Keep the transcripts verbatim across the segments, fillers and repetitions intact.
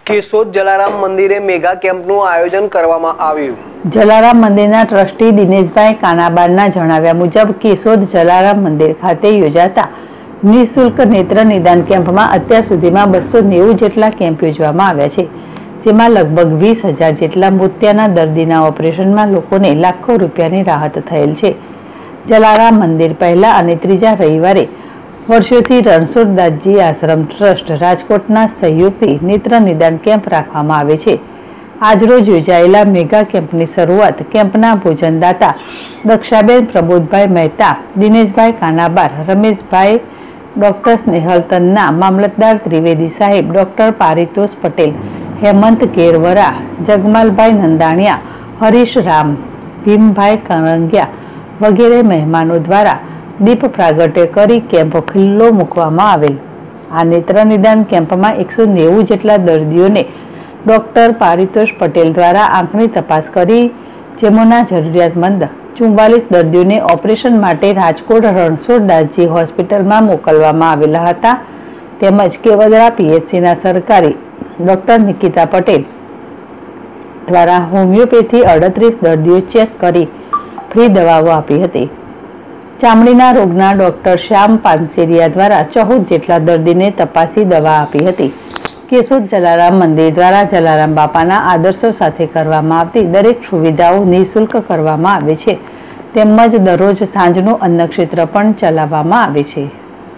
કેશોદ જલારામ મંદિરે મેગા કેમ્પનું આયોજન કરવામાં આવ્યું। જલારામ મંદિરના ટ્રસ્ટી દિનેશભાઈ કાનાબારના જણાવ્યા મુજબ કેશોદ જલારામ મંદિર ખાતે યોજાતા નિઃશુલ્ક નેત્ર નિદાન કેમ્પમાં અત્યાર સુધીમાં બસો નેવું જેટલા કેમ્પ યોજવામાં આવ્યા છે, જેમાં લગભગ વીસ હજાર જેટલા મોતિયાના દર્દીના ઓપરેશનમાં લોકોને લાખો રૂપિયાની રાહત થયેલ છે। જલારામ મંદિર પહેલા અને ત્રીજા રવિવારે વર્ષોથી રણછોડદાસજી આશ્રમ ટ્રસ્ટ રાજકોટના સહયોગથી નેત્ર નિદાન કેમ્પ રાખવામાં આવે છે। આજરોજ યોજાયેલા મેગા કેમ્પની શરૂઆત કેમ્પના ભોજનદાતા દક્ષાબેન પ્રબોધભાઈ મહેતા, દિનેશભાઈ કાનાબાર, રમેશભાઈ, ડોક્ટર સ્નેહલ તન્ના, મામલતદાર ત્રિવેદી સાહેબ, ડોક્ટર પારિતોષ પટેલ, હેમંત કેરવરા, જગમાલભાઈ નંદાણીયા, હરીશ રામ, ભીમભાઈ કરંગિયા વગેરે મહેમાનો દ્વારા દીપ પ્રાગટ્ય કરી કેમ્પ ખુલ્લો મૂકવામાં આવેલ। આ નેત્ર નિદાન કેમ્પમાં એકસો નેવું જેટલા દર્દીઓને ડોક્ટર પારિતોષ પટેલ દ્વારા આંખની તપાસ કરી, જેમના જરૂરિયાતમંદ ચુમ્બાલીસ દર્દીઓને ઓપરેશન માટે રાજકોટ રણછોડદાસજી હોસ્પિટલમાં મોકલવામાં આવેલા હતા। તેમજ કેવદરા પીએચસીના સરકારી ડોક્ટર નિકિતા પટેલ દ્વારા હોમિયોપેથી અડત્રીસ દર્દીઓ ચેક કરી ફ્રી દવાઓ આપી હતી। ચામડીના રોગના ડોક્ટર શ્યામ પાનસેરિયા દ્વારા ચૌદ જેટલા દર્દીને તપાસી દવા આપી હતી। કેશોદ જલારામ મંદિર દ્વારા જલારામ બાપાના આદર્શો સાથે કરવામાં આવતી દરેક સુવિધાઓ નિઃશુલ્ક કરવામાં આવે છે, તેમજ દરરોજ સાંજનું અન્નક્ષેત્ર પણ ચલાવવામાં આવે છે।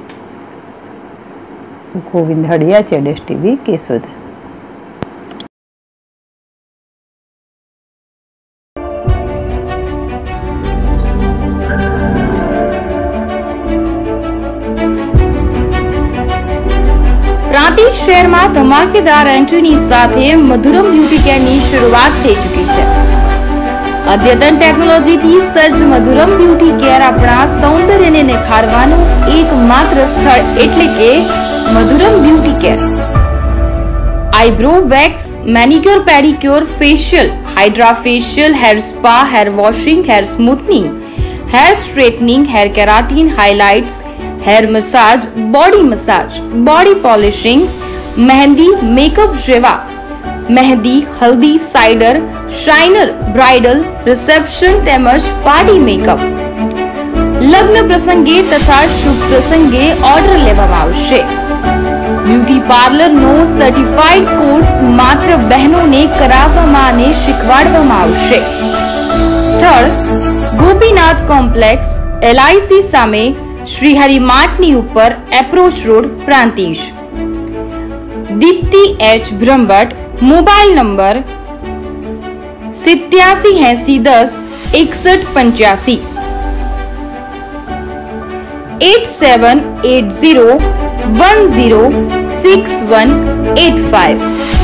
ગોવિંદ હડિયા, જેડેશ ટીવી, કેશોદ। પ્રાંતિજ શહેરમાં ધમાકેદાર એન્ટ્રીની સાથે મધુરમ બ્યુટી કેરની શરૂઆત થઈ ચૂકી છે। અદ્યતન ટેકનોલોજીથી સજ્જ મધુરમ બ્યુટી કેર આપણા સૌંદર્યને નિખારવાનું એકમાત્ર સ્થળ એટલે કે Madhuram beauty care. Eyebrow wax, manicure, pedicure, facial, hydra facial, hair spa, hair washing, hair smoothening, hair straightening, hair keratin, highlights, hair massage, body massage, body polishing, mehndi, makeup जेवा मेहंदी, हल्दी, साइडर, शाइनर, ब्राइडल, रिसेप्शन તેમજ party makeup, લગ્ન પ્રસંગે તથા શુભ પ્રસંગે order લેવામાં આવશે। બ્યુટી પાર્લર નો સર્ટિફાઈડ કોર્સ માત્ર બહેનોને કરાવવામાં અને શીખવાડવામાં આવશે। સ્થળ ગોપીનાથ કોમ્પ્લેક્સ, એલઆઈસી સામે, શ્રીહરિ માર્ટની ઉપર, approach road, Prantij. Dipti H Brahmbhatt, mobile number સિત્યાસી એસી દસ એકસઠ પંચ્યાસી, eight seven eight zero one zero six one eight five.